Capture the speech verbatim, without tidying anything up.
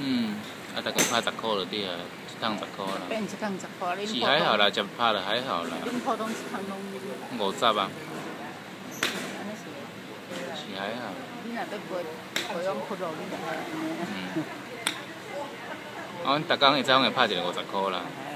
嗯，啊，大概拍十块就对啊，一趟十块啦。 变一趟十块，恁是还好啦，食拍了还好啦。 恁普通一趟拢五十啊。 安尼是。 是还好。 你若要陪陪阮窟窿，你就爱安尼。 嗯。啊，阮逐工会早会拍一个五十块啦。